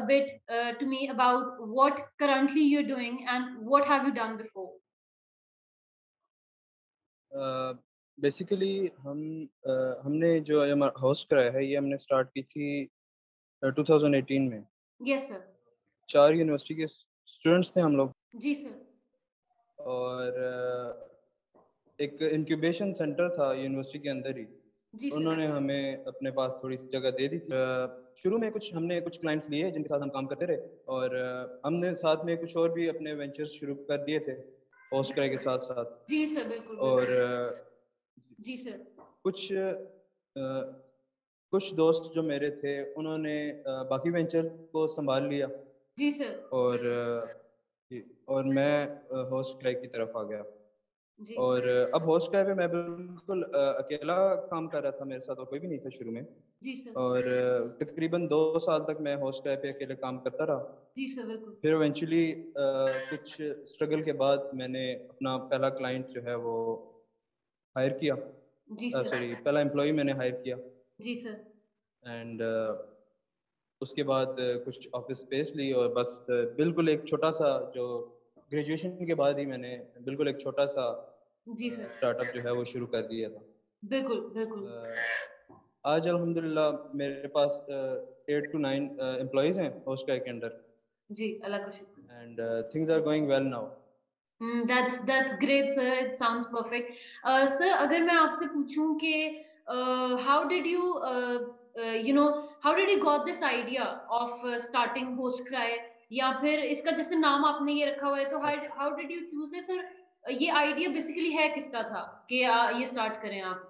bit to me about what currently you're doing and what have you done before? Basically हमने जो host कराया है ये हमने स्टार्ट की थी 2018 में। Yes, sir. 4 यूनिवर्सिटी के स्टूडेंट्स थे हम लोग जी सर। और एक इंक्यूबेशन सेंटर था यूनिवर्सिटी के अंदर ही। जी सर। उन्होंने हमें अपने पास थोड़ी सी जगह दे दी थी। शुरू में हमने कुछ क्लाइंट्स लिए जिनके साथ हम काम करते रहे और हमने साथ में कुछ और भी अपने वेंचर्स शुरू कर दिए थे होस्ट कराए के साथ-साथ। जी सर, बिल्कुल, और बिल्कुल। जी सर। कुछ कुछ दोस्त जो मेरे थे उन्होंने बाकी वेंचर्स को संभाल लिया जी सर। और और मैं होस्ट क्राई की तरफ आ गया। जी। और अब होस्ट क्राई पे मैं बिल्कुल अकेला काम कर रहा था, मेरे साथ और कोई भी नहीं था शुरू में। जी सर। और तकरीबन 2 साल तक मैं होस्ट क्राई पे अकेले काम करता रहा। जी सर, बिल्कुल। फिर इवेंचुअली कुछ स्ट्रगल के बाद मैंने अपना पहला क्लाइंट जो है वो हायर किया। जी सर। सॉरी, पहला एम्प्लॉई मैंने हायर किया। जी सर। एंड उसके बाद कुछ ऑफिस स्पेस ली और बस बिल्कुल एक छोटा-सा जो ग्रेजुएशन के बाद ही मैंने बिल्कुल एक छोटा-सा जी सर। स्टार्टअप जो है वो शुरू कर दिया था। बिल्कुल, बिल्कुल। आज अल्हम्दुलिल्लाह मेरे पास 8 टू 9 एम्प्लॉइज़ हैं होस्ट के अंडर जी, अल्लाह का शुक्र। And things are going well now. That's great, sir. It sounds perfect. Sir, अगर मैं आपसे पूछूं कि how did you how did you got this idea of starting HostCry या फिर इसका जैसे नाम आपने ये रखा हुआ है तो how did you choose this और ये आइडिया बेसिकली है किसका था कि ये स्टार्ट करें आप?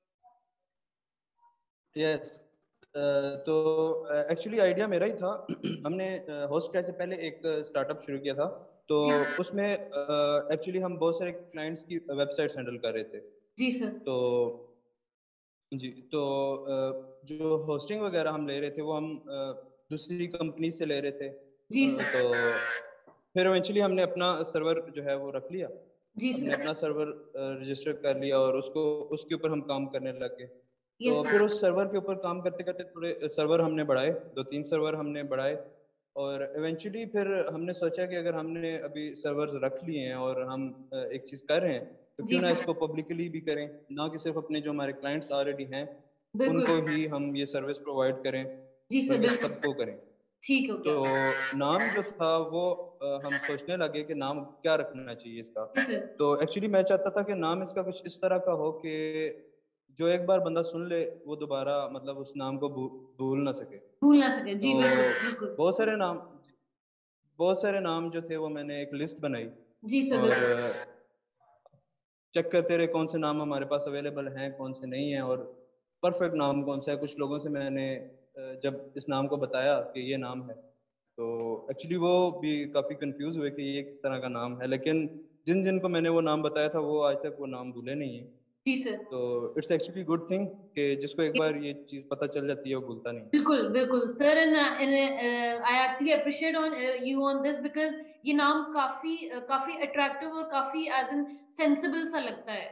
यस, तो एक्चुअली आइडिया मेरा ही था। हमने होस्ट से पहले एक स्टार्टअप शुरू किया था, तो उसमें एक्चुअली हम बहुत सारे क्लाइंट्स की वेबसाइट्स हैंडल कर रहे थे। जी सर। तो जी, तो जो होस्टिंग वगैरह हम ले रहे थे वो हम दूसरी कंपनी से ले रहे थे। जी सर। तो फिर इवेंचुअली हमने अपना सर्वर जो है वो रख लिया। जी हमने सर। अपना सर्वर रजिस्टर कर लिया और उसके ऊपर हम काम करने लग गए। तो यस फिर सर। उस सर्वर के ऊपर काम करते-करते थोड़े सर्वर हमने बढ़ाए, 2-3 सर्वर हमने बढ़ाए और इवेंचुअली फिर हमने सोचा कि अगर हमने अभी सर्वर्स रख लिए हैं और हम एक चीज़ कर रहे हैं, तो जी क्यों ना सर। इसको पब्लिकली भी करें, ना कि सिर्फ अपने जो हमारे क्लाइंट्स ऑलरेडी हैं, बिल्कुल। उनको ही हम ये सर्विस प्रोवाइड करें, जी सर, बल्कि बिल्कुल। सबको करें। ठीक हो तो गया। नाम जो था वो हम सोचने लगे कि नाम क्या रखना चाहिए इसका। जी सर। तो एक्चुअली मैं चाहता था कि नाम इसका कुछ इस तरह का हो कि जो एक बार बंदा सुन ले वो दोबारा मतलब उस नाम को भूल ना सके। भूल ना सके। तो जी, बिल्कुल, बिल्कुल। बहुत सारे नाम बहुत सारे नाम जो थे वो मैंने एक लिस्ट बनाई जी सर, और बिल्कुल। चेक करते रहे कौन से नाम हमारे पास अवेलेबल हैं, कौन से नहीं हैं और परफेक्ट नाम कौन सा है। कुछ लोगों से मैंने जब इस नाम को बताया कि ये नाम है, तो एक्चुअली वो भी काफ़ी कंफ्यूज हुए कि ये किस तरह का नाम है, लेकिन जिन जिनको मैंने वो नाम बताया था वो आज तक वो नाम भूले नहीं है। जी सर। तो इट्स एक्चुअली गुड थिंग कि जिसको एक बार ये चीज़ पता चल जाती है वो भूलता नहीं। बिल्कुल, बिल्कुल sir I actually appreciate on you on this because ये नाम काफ़ी अट्रैक्टिव और काफ़ी एज़ इन सेंसिबल सा लगता है।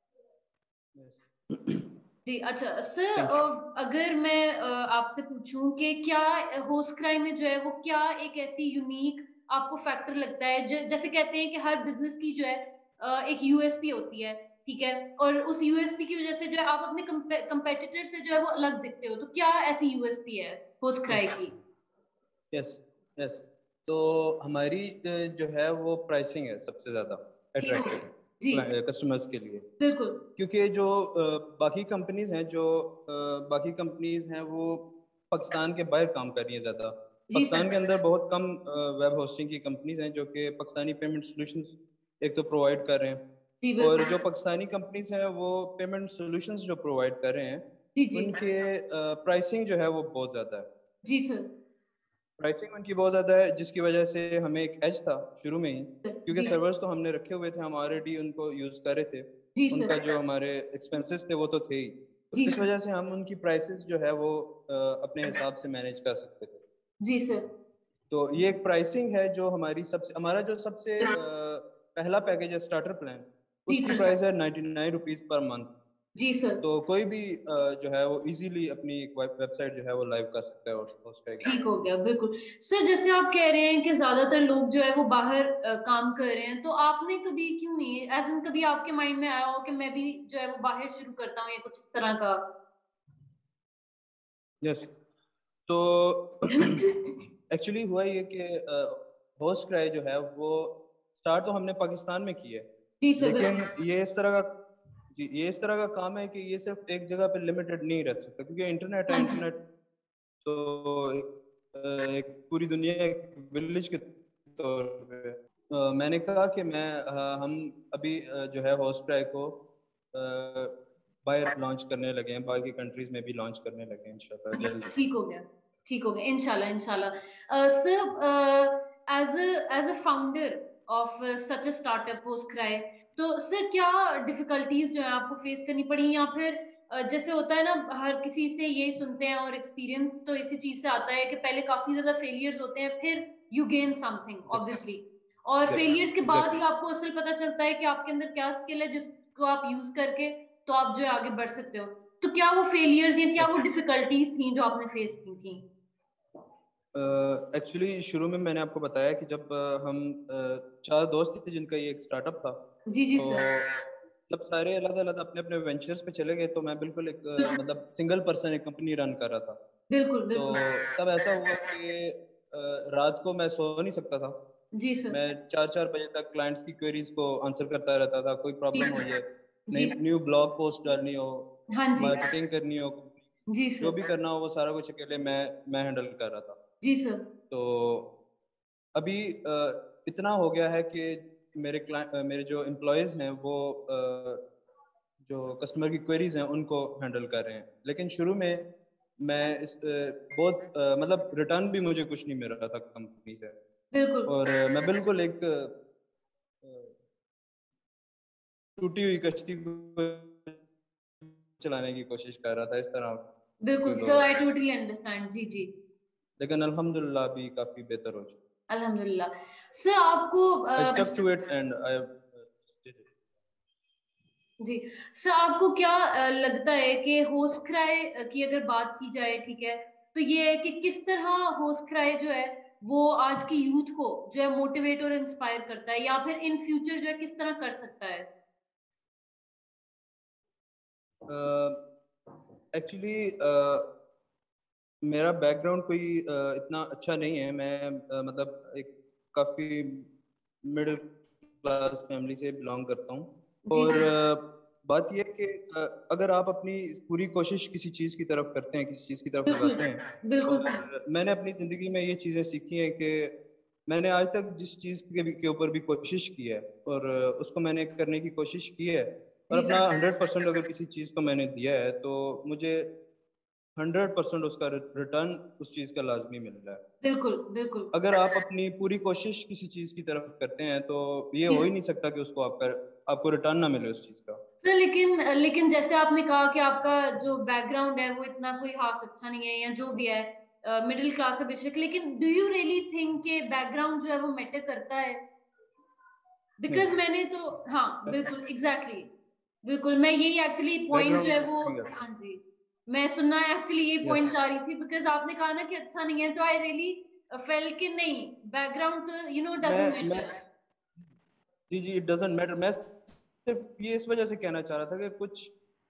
जी, अच्छा सर थैंक यू। अगर मैं आपसे पूछूं कि क्या होस्ट क्राइम में जो है वो क्या एक ऐसी यूनिक आपको फैक्टर लगता है जैसे कहते हैं कि हर बिजनेस की जो है एक यूएसपी होती है, ठीक है, और उस यूएसपी की वजह से जो है आप अपने कंपेटिटर से जो है वो अलग दिखते हो, तो क्या ऐसी यूएसपी है होस्ट क्राई यस, की? Yes, yes. तो हमारी जो है वो प्राइसिंग है सबसे ज़्यादा ठीक हो गया। अट्रैक्टिव जी। कस्टमर्स के लिए। बिल्कुल। क्योंकि जो बाकी कंपनीज हैं बाकी कंपनीज हैं वो पाकिस्तान के बाहर काम कर रही हैं ज़्यादा। जी पाकिस्तान सर। के अंदर बहुत कम वेब होस्टिंग की कंपनीज हैं जो कि पाकिस्तानी पेमेंट सॉल्यूशंस एक तो प्रोवाइड कर रहे हैं। जी और बिल्कुल। जो पाकिस्तानी कंपनीज हैं वो पेमेंट सॉल्यूशंस जो प्रोवाइड कर रहे हैं जी जी। उनके प्राइसिंग जो है वो बहुत ज़्यादा है। जी सर। प्राइसिंग उनकी बहुत ज़्यादा है जिसकी वजह से हमें एक एज था शुरू में ही, क्योंकि जी सर। सर्वर्स तो हमने रखे हुए थे, हम ऑलरेडी उनको यूज़ कर रहे थे। जी उनका सर। जो हमारे एक्सपेंसेस थे वो तो थे ही, तो जी इस सर। वजह से हम उनकी प्राइसेस जो है वो अपने हिसाब से मैनेज कर सकते थे। जी सर। तो ये एक प्राइसिंग है जो हमारा जो सबसे पहला पैकेज है स्टार्टर प्लान, जी उसकी सर। प्राइस है 99 रुपीज़ पर मंथ। जी सर। तो कोई भी जो है वो इजीली अपनी एक वेबसाइट जो है वो लाइव कर सकता है और उसका एक। ठीक हो गया, बिल्कुल। सर जैसे आप कह रहे हैं कि ज्यादातर लोग जो है वो बाहर काम कर रहे हैं, तो आपने कभी क्यों नहीं, एज इन कभी आपके माइंड में आया हो कि मैं भी जो है वो बाहर शुरू करता हूँ या कुछ इस तरह का? यस। तो एक्चुअली हुआ ये कि होस्ट क्राई जो है वो स्टार्ट तो हमने पाकिस्तान में की है, जी सर, लेकिन बिल्कुल। ये इस तरह का, जी ये इस तरह का काम है कि ये सिर्फ एक जगह पे लिमिटेड नहीं रह सकता, क्योंकि इंटरनेट है। हाँ जी। इंटरनेट तो एक पूरी दुनिया एक विलेज के तौर पे मैंने कहा कि हम अभी जो है होस्ट क्राई को बाहर लॉन्च करने लगे हैं, बाकी कंट्रीज में भी लॉन्च करने लगे हैं इंशाल्लाह ठीक जल्द। ठीक हो गया, ठीक हो गया, इंशाल्लाह इंशाल्लाह। Sir, as a founder of such a startup post cry, तो सर क्या डिफिकल्टीज जो है आपको फेस करनी पड़ी, या फिर जैसे होता है ना, हर किसी से यही सुनते हैं और एक्सपीरियंस तो इसी चीज से आता है कि पहले काफी ज्यादा फेलियर्स होते हैं, फिर यू गेन समथिंग ऑब्वियसली, और फेलियर्स के बाद ही एग्जैक्टली। आपको असल पता चलता है कि आपके अंदर क्या स्किल है जिसको आप यूज करके तो आप जो है आगे बढ़ सकते हो। तो क्या वो फेलियर्स या क्या वो डिफिकल्टीज थी जो आपने फेस की थी? एक्चुअली शुरू में मैंने आपको बताया कि जब हम चार दोस्त थे जिनका ये एक स्टार्टअप था, जी जी तो सर। जब सारे अलग अलग अपने अपने वेंचर्स पे चले गए तो मैं बिल्कुल एक मतलब सिंगल पर्सन एक कंपनी रन कर रहा था। बिल्कुल तो बिल्कुल। तब ऐसा हुआ कि रात को मैं सो नहीं सकता था। जी सर। मैं 4-4 बजे तक क्लाइंट्स की क्वेरीज को आंसर करता रहता था, कोई जी प्रॉब्लम हो सर। जाए, नई जी सर। न्यू ब्लॉग पोस्ट डालनी हो, हाँ जी। मार्केटिंग करनी हो, जी जो सर। भी करना हो वो सारा कुछ अकेले मैं हैंडल कर रहा था। जी सर। तो अभी इतना हो गया है कि मेरे जो एम्प्लॉयज हैं वो जो कस्टमर की क्वेरीज हैं उनको हैंडल कर रहे हैं, लेकिन शुरू में मैं बहुत मतलब रिटर्न भी मुझे कुछ नहीं मिल रहा था कंपनी से। बिल्कुल और मैं बिल्कुल एक टूटी हुई कश्ती को चलाने की कोशिश कर रहा था, इस तरह बिल्कुल फील हो सर, रहा आई था। Totally understand. जी जी। लेकिन अल्हम्दुलिल्लाह अभी काफी बेहतर हो चुका। अल्हम्दुलिल्लाह। सर आपको I stuck to it and I. जी, सर आपको क्या लगता है कि होस्ट क्राई की अगर बात की जाए, ठीक है, तो ये है कि किस तरह होस्ट क्राई जो है वो आज की यूथ को जो है मोटिवेट और इंस्पायर करता है, या फिर इन फ्यूचर जो है किस तरह कर सकता है? एक्चुअली मेरा बैकग्राउंड कोई इतना अच्छा नहीं है। मैं मतलब एक काफ़ी मिडिल क्लास फैमिली से बिलोंग करता हूँ। जी और जी। बात यह है कि अगर आप अपनी पूरी कोशिश किसी चीज़ की तरफ करते हैं, किसी चीज़ की तरफ बिल्कुल लगाते हैं, बिल्कुल सर। और मैंने अपनी ज़िंदगी में ये चीज़ें सीखी हैं कि मैंने आज तक जिस चीज़ के ऊपर भी कोशिश की है और उसको मैंने करने की कोशिश की है, और जी अपना सर। 100% अगर किसी चीज़ को मैंने दिया है, तो मुझे 100% उसका रिटर्न उस चीज का लाजमी मिल रहा है। बिल्कुल बिल्कुल। अगर आप अपनी पूरी कोशिश किसी चीज की तरफ करते हैं तो ये जी हो ही सर। नहीं सकता कि उसको आपको रिटर्न ना मिले उस चीज का। सर लेकिन लेकिन जैसे आपने कहा कि आपका जो बैकग्राउंड है वो इतना कोई खास अच्छा नहीं है, या जो भी है मिडिल क्लास है बेशक, लेकिन डू यू रियली थिंक कि बैकग्राउंड जो है वो मैटर करता है? बिकॉज नहीं, मैंने तो, हाँ बिल्कुल एग्जैक्टली exactly, बिल्कुल मैं यही एक्चुअली पॉइंट जो बैकग्राउंड है वो, नहीं करता। हाँ जी, मैं सुनना एक्चुअली ये यस। पॉइंट चाह रही थी, बिकॉज आपने कहा ना कि अच्छा नहीं है, तो आई रियली फेल कि नहीं, बैकग्राउंड तो डजंट मैं मैटर। जी जी, इट डजंट मैटर। मैं सिर्फ ये इस वजह से कहना चाह रहा था कि कुछ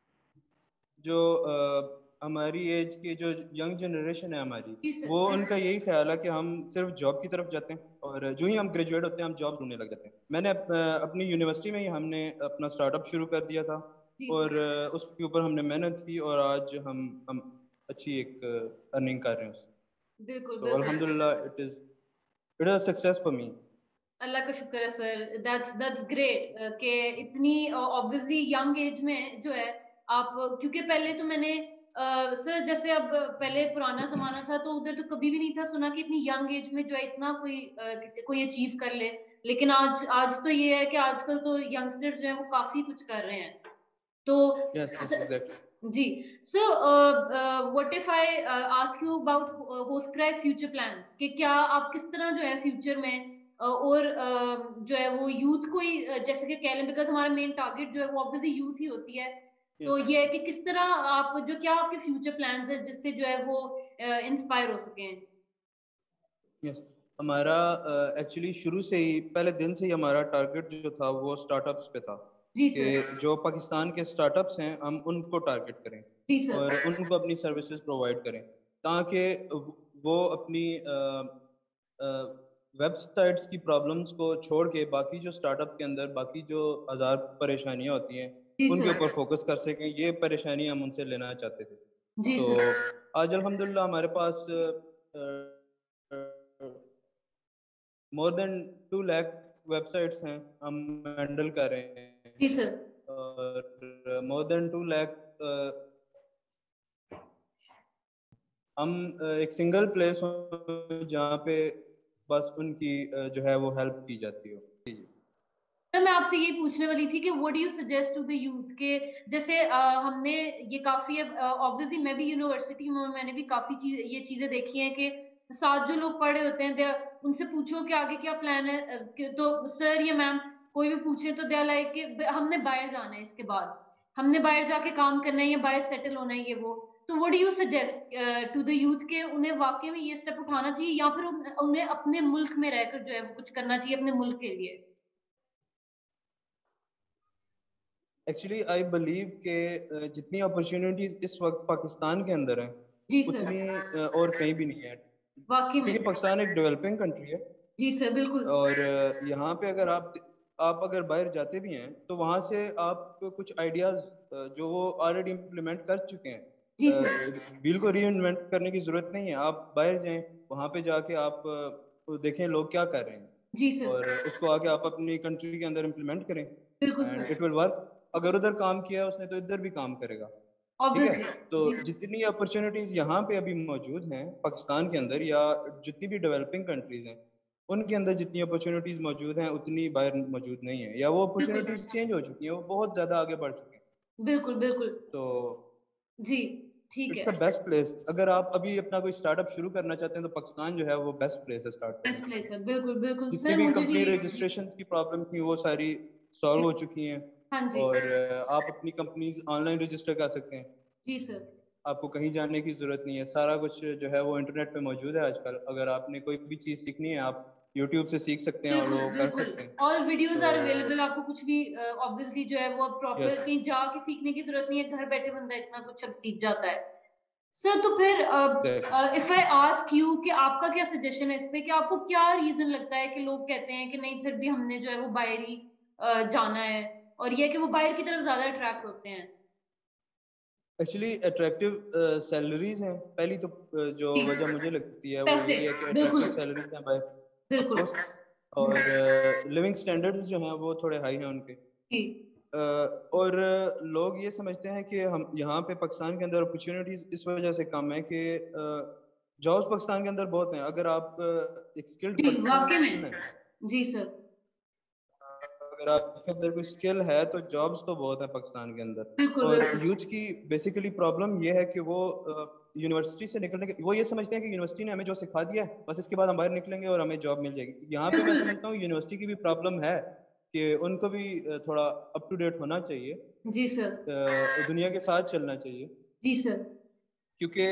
जो हमारी एज की जो यंग जनरेशन है हमारी, जी सर। वो जी उनका सर। यही ख्याल है कि हम सिर्फ जॉब की तरफ जाते हैं, और जो ही हम ग्रेजुएट होते हैं हम जॉब ढूंढने लग जाते हैं। मैंने अपनी यूनिवर्सिटी में ही हमने अपना स्टार्टअप शुरू कर दिया था, जी और सर। उसके ऊपर हमने मेहनत की, और आज हम अच्छी एक अर्निंग कर रहे हैं उससे। बिल्कुल तो बिल्कुल। अल्हम्दुलिल्लाह it is success for me. अल्लाह का शुक्र है सर, दैट्स ग्रेट कि इतनी ऑब्वियसली यंग एज में जो है आप, क्योंकि पहले तो मैंने सर जैसे अब पहले पुराना जमाना था तो उधर तो कभी भी नहीं था सुना कि इतनी यंग एज में जो है इतना कोई किसी कोई अचीव कर ले, लेकिन आज आज तो ये है कि आजकल तो यंगस्टर्स जो है वो काफी कुछ कर रहे हैं। तो यस यस एग्जैक्टली। जी, so what if I ask you about host cry future plans, कि क्या आप किस तरह जो है फ्यूचर में और जो है वो यूथ को ही जैसे कि कह लें, बिकॉज हमारा मेन टारगेट जो है वो ऑब्वियसली यूथ ही होती है, तो ये है कि किस तरह आप जो क्या आपके फ्यूचर प्लान्स है जिससे जो है वो इंस्पायर हो सके। यस, हमारा एक्चुअली शुरू से ही, पहले दिन से ही हमारा टारगेट जो था वो स्टार्टअप्स पे था जी कि सर। जो पाकिस्तान के स्टार्टअप्स हैं हम उनको टारगेट करें जी सर। और उनको अपनी सर्विसेज प्रोवाइड करें, ताकि वो अपनी वेबसाइट्स की प्रॉब्लम्स को छोड़ के बाकी जो स्टार्टअप के अंदर बाकी जो हजार परेशानियां होती हैं जी उनके सर। ऊपर फोकस कर सकें। ये परेशानी हम उनसे लेना चाहते थे। जी तो सर। आज अल्हम्दुलिल्लाह हमारे पास मोर देन 2 लाख वेबसाइट्स हैं हम हैंडल कर रहे हैं। जी सर। और मोर देन 2 लाख हम एक सिंगल प्लेस हो जहाँ पे बस उनकी जो है वो हेल्प की जाती हो। जी जी। तो मैं आपसे ये पूछने वाली थी कि what do you suggest to the youth के जैसे हमने ये काफी ऑब्वियसली मैं भी यूनिवर्सिटी में हूँ, मैंने भी काफी ये चीजें देखी हैं कि साथ जो लोग पढ़े होते हैं उनसे पूछो कि आगे क्या प्लान है तो सर या मैम कोई भी पूछे तो दे लाइक कि हमने बाहर जाना है, इसके बाद हमने बाहर जाके काम करना है या बाहर सेटल होना है ये वो। तो what do you suggest to the youth के उन्हें वाकई में ये स्टेप उठाना चाहिए या फिर उन्हें अपने मुल्क में रहकर जो है वो कुछ करना चाहिए अपने मुल्क के लिए। एक्चुअली आई बिलीव कि जितनी अपॉर्चुनिटीज इस वक्त पाकिस्तान के अंदर हैं जी सर। उतनी और कहीं भी नहीं है, वाकई क्योंकि में। पाकिस्तान एक डेवलपिंग कंट्री है। जी सर बिल्कुल। और यहाँ पे अगर आप अगर बाहर जाते भी हैं तो वहाँ से आप कुछ आइडियाज जो वो ऑलरेडी इम्प्लीमेंट कर चुके हैं, जी सर। व्हील को री इन्वेंट करने की जरूरत नहीं है। आप बाहर जाएं, वहाँ पे जाके आप देखें लोग क्या कर रहे हैं जी सर। और उसको आके आप अपनी कंट्री के अंदर इम्प्लीमेंट करें बिल्कुल and sir. It will work. अगर उधर काम किया उसने तो इधर भी काम करेगा। ठीक है। ऑब्वियसली। तो जी। जितनी अपॉर्चुनिटीज यहाँ पे अभी मौजूद हैं पाकिस्तान के अंदर या जितनी भी डेवलपिंग कंट्रीज हैं उनके अंदर जितनी अपॉर्चुनिटीज मौजूद हैं उतनी बाहर मौजूद नहीं है, या वो बिल्कुल अपॉर्चुनिटीज सर। चेंज हो चुकी हैं, वो बहुत ज्यादा आगे बढ़ चुके हैं। बिल्कुल बिल्कुल। तो जी। ठीक इट्स है। The best place. अगर आप अभी अपना कोई स्टार्टअप शुरू करना चाहते हैं तो पाकिस्तान जो है वो बेस्ट प्लेस है स्टार्ट करने बेस्ट के प्लेस लिए। है, बिल्कुल बिल्कुल जितनी सर भी मुझे भी कंपनी जी। रजिस्ट्रेशन की प्रॉब्लम थी वो सारी सॉल्व हो चुकी हैं हाँ जी। और आप अपनी कंपनीज ऑनलाइन रजिस्टर कर सकते हैं। जी सर। आपको कहीं जाने की जरूरत नहीं है, सारा कुछ जो है वो इंटरनेट पे मौजूद है आजकल। अगर आपने कोई भी चीज़ सीखनी है आप यूट्यूब से सीख सकते हैं और बिल्कुल वो कर बिल्कुल। सकते हैं। ऑल वीडियोस तो आर अवेलेबल, आपको कुछ भी ऑब्वियसली जो है वो प्रॉपर यस कहीं जाके सीखने की जरूरत नहीं है, घर बैठे बंदा इतना कुछ अब सीख जाता है। सर तो फिर exactly. If I ask you कि आपका क्या सजेशन है इस पे कि आपको क्या रीजन लगता है कि लोग कहते हैं कि नहीं फिर भी हमने जो है वो बाहर ही जाना है और ये है कि वो बाहर की तरफ ज्यादा अट्रैक्ट होते हैं। एक्चुअली अट्रैक्टिव सैलरीज हैं पहली तो, जो जी। वजह मुझे लगती है वो पैसे। यही है कि बिल्कुल। अट्रैक्टिव सैलरीज हैं बाय ऑफ बिल्कुल। कोर्स। और लिविंग स्टैंडर्ड्स जो हैं वो थोड़े हाई हैं उनके। जी। और लोग ये समझते हैं कि हम यहाँ पे पाकिस्तान के अंदर अपॉर्चुनिटीज इस वजह से कम है कि जॉब्स पाकिस्तान के अंदर बहुत हैं। अगर आप एक स्किल्ड जी वाकई पर्सन में। है, जी सर। अगर आपके अंदर कोई स्किल है तो जॉब्स तो बहुत है पाकिस्तान के अंदर। बिल्कुल और बिल्कुल। यूथ की बेसिकली प्रॉब्लम ये है कि वो यूनिवर्सिटी से निकलने के वो ये समझते हैं कि यूनिवर्सिटी ने हमें जो सिखा दिया है बस इसके बाद हम बाहर निकलेंगे और हमें जॉब मिल जाएगी। यहाँ पे मैं बिल्कुल। समझता हूँ यूनिवर्सिटी की भी प्रॉब्लम है कि उनको भी थोड़ा अप टू डेट होना चाहिए, जी सर। दुनिया के साथ चलना चाहिए। जी सर। क्योंकि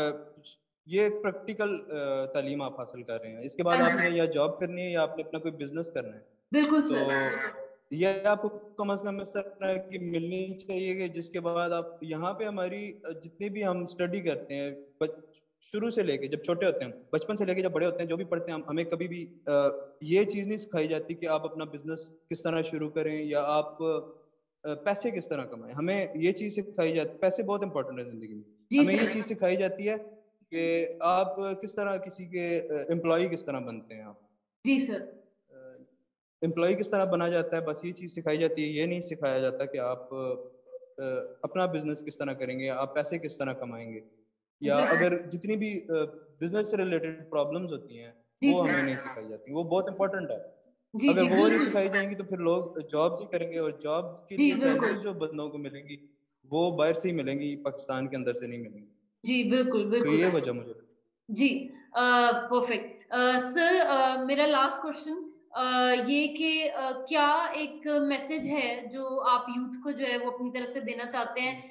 ये एक प्रैक्टिकल तालीम आप हासिल कर रहे हैं, इसके बाद हाँ आपने जी। या जॉब करनी है या आपने अपना कोई बिजनेस करना है। बिल्कुल सर। तो ये आपको कम अज कम इस तरह की मिलनी चाहिए कि जिसके बाद आप यहाँ पे हमारी जितनी भी हम स्टडी करते हैं शुरू से लेके जब छोटे होते हैं, बचपन से लेके जब बड़े होते हैं, जो भी पढ़ते हैं हम, हमें कभी भी ये चीज़ नहीं सिखाई जाती कि आप अपना बिजनेस किस तरह शुरू करें या आप पैसे किस तरह कमाएं। हमें ये चीज़ सिखाई जाती, पैसे बहुत इंपॉर्टेंट है जिंदगी में। जी हमें ये सर। चीज़ सिखाई जाती है कि आप किस तरह किसी के एम्प्लॉय किस तरह बनते हैं, आप जी सर। एम्प्लॉय किस तरह बना जाता है, बस ये चीज़ सिखाई जाती है। ये नहीं सिखाया जाता कि आप अपना बिजनेस किस तरह करेंगे, आप पैसे किस तरह कमाएंगे, या बिल्कुल। अगर जितनी भी बिजनेस से रिलेटेड प्रॉब्लम्स होती हैं जी वो हमें सर। नहीं सिखाई जाती। वो बहुत इंपॉर्टेंट है। जी अगर जी वो नहीं बिल्कुल। सिखाई जाएंगी तो फिर लोग जॉब्स ही करेंगे और जॉब्स के जी लिए बिल्कुल। सैलरी जो बंदों को मिलेंगी वो बाहर से ही मिलेंगी, पाकिस्तान के अंदर से नहीं मिलेंगी। जी बिल्कुल तो बिल्कुल। ये वजह मुझे लगती जी। परफेक्ट। सर मेरा लास्ट क्वेश्चन, ये कि क्या एक मैसेज है जो आप यूथ को जो है वो अपनी तरफ से देना चाहते हैं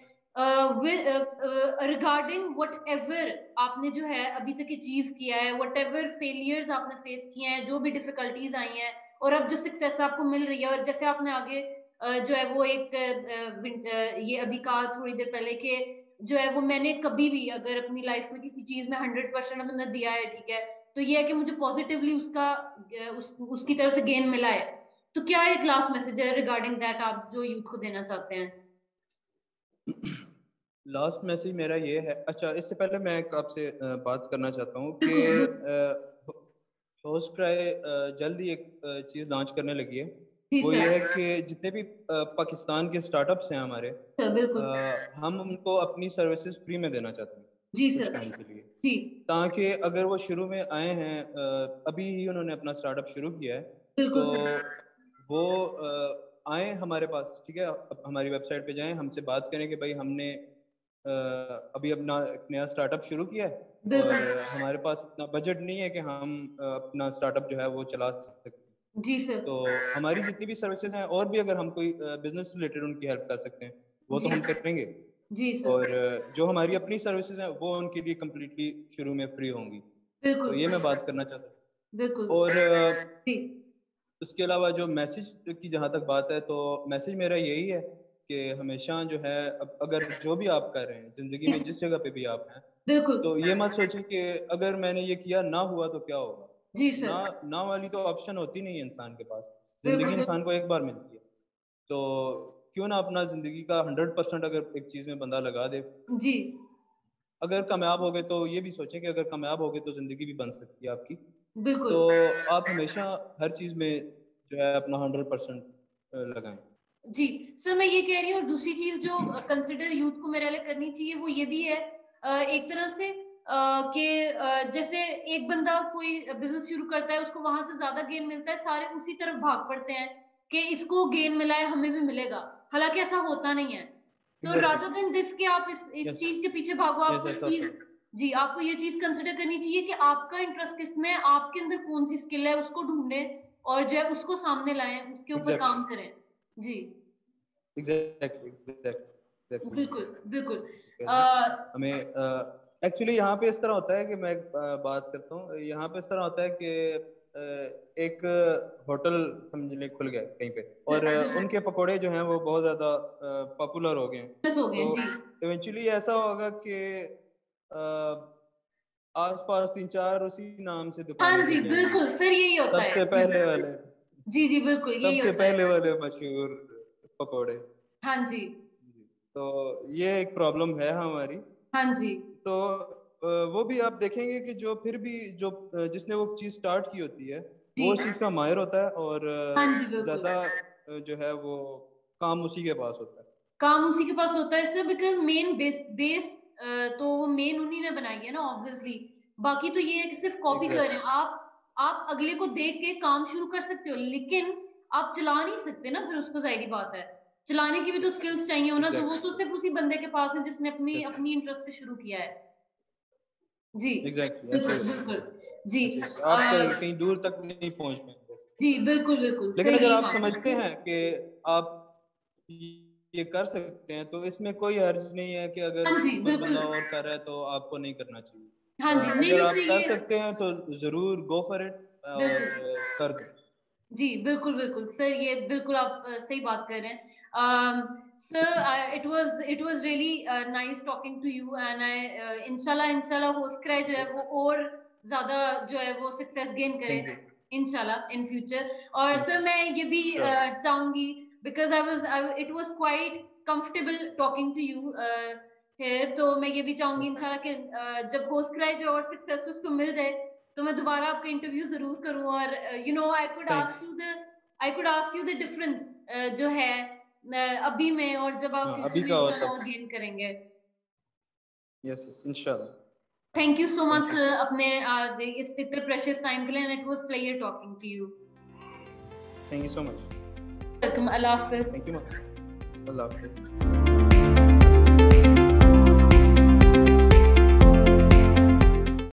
रिगार्डिंग वट एवर आपने जो है अभी तक अचीव किया है, वट एवर फेलियर्स आपने फेस किए हैं, जो भी डिफिकल्टीज आई हैं, और अब जो सक्सेस आपको मिल रही है, और जैसे आपने आगे जो है वो एक ये अभी कहा थोड़ी देर पहले कि जो है वो मैंने कभी भी अगर अपनी लाइफ में किसी चीज में 100% मैंने दिया है, ठीक है, तो ये है कि मुझे पॉजिटिवली उसका उसकी तरफ से गेन मिला है। तो क्या एक लास्ट मैसेज है रिगार्डिंग दैट आप जो यूथ को देना चाहते हैं? लास्ट मैसेज मेरा ये है, अच्छा इससे पहले मैं एक आपसे बात करना चाहता हूँ कि बिल्कुल बिल्कुल। होस्ट क्राई जल्द ही एक चीज़ लॉन्च करने लगी है। जी वो ये सर। है कि जितने भी पाकिस्तान के स्टार्टअप्स हैं हमारे, सर बिल्कुल। हम उनको अपनी सर्विसेज फ्री में देना चाहते हैं जी कुछ सर। टाइम के लिए, जी ताकि अगर वो शुरू में आए हैं, अभी ही उन्होंने अपना स्टार्टअप शुरू किया है, बिल्कुल तो सर। वो आए हमारे पास, ठीक है, अब हमारी वेबसाइट पे जाएं, हमसे बात करें कि भाई हमने अभी अपना एक नया स्टार्टअप शुरू किया है और बिल्कुल। हमारे पास इतना बजट नहीं है कि हम अपना स्टार्टअप जो है वो चला सकते। जी सर। तो हमारी जितनी भी सर्विसेज हैं, और भी अगर हम कोई बिजनेस रिलेटेड उनकी हेल्प कर सकते हैं वो तो जी हम करेंगे। जी सर। और जो हमारी अपनी सर्विसेज हैं वो उनके लिए कम्प्लीटली शुरू में फ्री होंगी। तो बिल्कुल ये मैं बात करना चाहता बिल्कुल। हूँ। और जी उसके अलावा जो मैसेज की जहाँ तक बात है, तो मैसेज मेरा यही है कि हमेशा जो है, अब अगर जो भी आप कर रहे हैं ज़िंदगी में, जिस जगह पे भी आप हैं, बिल्कुल। तो ये मत सोचिए कि अगर मैंने ये किया ना हुआ तो क्या होगा। जी ना, सर। ना वाली तो ऑप्शन होती नहीं है इंसान के पास। ज़िंदगी बिल्कुल इंसान को एक बार मिलती है, तो क्यों ना अपना ज़िंदगी का 100% अगर एक चीज़ में बंदा लगा दे। जी अगर कामयाब हो गए तो ये भी सोचें कि अगर कामयाब हो गए तो ज़िंदगी भी बन सकती है आपकी। बिल्कुल। तो आप हमेशा हर चीज़ में जो है अपना 100% लगाएं। जी सर, मैं ये कह रही हूँ, और दूसरी चीज जो कंसिडर यूथ को मेरे लिए करनी चाहिए वो ये भी है, एक तरह से कि जैसे एक बंदा कोई बिजनेस शुरू करता है, उसको वहां से ज्यादा गेन मिलता है, सारे उसी तरफ भाग पड़ते हैं कि इसको गेन मिला है हमें भी मिलेगा, हालांकि ऐसा होता नहीं है। तो एग्जैक्टली। रादर देन दिस कि आप इस यस, चीज के पीछे भागो, यस, आपको इस ऐसा होता चीज, है। जी आपको ये चीज कंसिडर करनी चाहिए कि आपका इंटरेस्ट किस में है, आपके अंदर कौन सी स्किल है, उसको ढूंढें और जो है उसको सामने लाएं, उसके ऊपर एग्जैक्टली, काम करें। जी एग्जैक्टली, एग्जैक्टली बिल्कुल बिल्कुल। कह आ, रहे हैं। हमें एक्चुअली यहाँ पे इस तरह होता है कि मैं बात करता हूँ, यहाँ पे इस तरह होता है कि एक होटल समझ ले खुल गया कहीं पे, और उनके पकोड़े जो हैं वो बहुत ज़्यादा पॉपुलर हो गए हैं। फेमस हो गए तो हैं, जी। इवेंचुअली ऐसा होगा कि आसपास 3-4 उसी नाम से हाँ दुकानें जी खुल जाएंगी, बिल्कुल सर, यही होता है सबसे जी। पहले वाले, जी जी बिल्कुल यही सबसे होता है। पहले वाले मशहूर पकोड़े। हाँ जी। जी। तो ये एक प्रॉब्लम है हमारी। हाँ जी। तो वो भी आप देखेंगे कि जो फिर भी जो जिसने वो चीज़ स्टार्ट की होती है जी वो उस चीज़ का माहिर होता है, और हाँ जी बिल्कुल। ज़्यादा जो है वो काम उसी के पास होता है। काम उसी के पास होता है सर, बिकॉज मेन बेस तो वो मेन उन्हीं ने बनाई है ना, ऑब्वियसली। बाकी तो ये है कि सिर्फ कॉपी कर रहे हैं एग्जैक्टली, आप अगले को देख के काम शुरू कर सकते हो, लेकिन आप चला नहीं सकते ना फिर उसको, जाहिर बात है। चलाने की भी तो स्किल्स चाहिए हो ना, तो वो एग्जैक्टली, तो सिर्फ उसी बंदे के पास है जिसने अपनी एग्जैक्टली, अपनी इंटरेस्ट से शुरू किया है। जी एग्जैक्टली, ऐसा ही बिल्कुल होता बिल्कुल। है। जी ऐसे ही होता है। आप कहीं दूर तक नहीं पहुंच पाएंगे। जी बिल्कुल बिल्कुल लेकिन सर, अगर यही आप बात समझते है। हैं कि आप ये कर सकते हैं, तो इसमें कोई हर्ज नहीं है कि अगर हाँ जी कोई बिल्कुल। बंदा और कर रहा है तो आपको नहीं करना चाहिए। हाँ जी, नहीं अगर नहीं आप सर कर ये सकते हैं तो जरूर गो फॉर इट, और बिल्कुल। कर दो। जी बिल्कुल बिल्कुल सर, ये बिल्कुल आप सही बात कर रहे हैं sir. It was really nice talking to you, and I इंशाल्लाह इंशाल्लाह होस्टक्राई जो है थैंक वो और ज्यादा जो है वो सक्सेस गेन करे यू, इंशाल्लाह इन फ्यूचर। और थैंक सर यू, मैं ये भी श्योर, चाहूंगी, because it was quite comfortable talking to you here, तो मैं ये भी चाहूंगी इंशाल्लाह कि जब होस्टक्राई जो और सक्सेस उसको मिल जाए, तो मैं दोबारा आपका इंटरव्यू जरूर करूं, और you know thank I could ask you the difference जो है अभी में और जब आप हाँ, फ्यूचर अभी में का हो इंशाल्लाह तब। और गेन करेंगे। यस, यस, इंशाल्लाह। Thank you so thank much you, अपने इस इतने प्रेशियस टाइम के लिए, and it was player talking to you. Thank you so much, welcome, अल्लाह हाफिज। थैंक यू, अल्लाह हाफिज।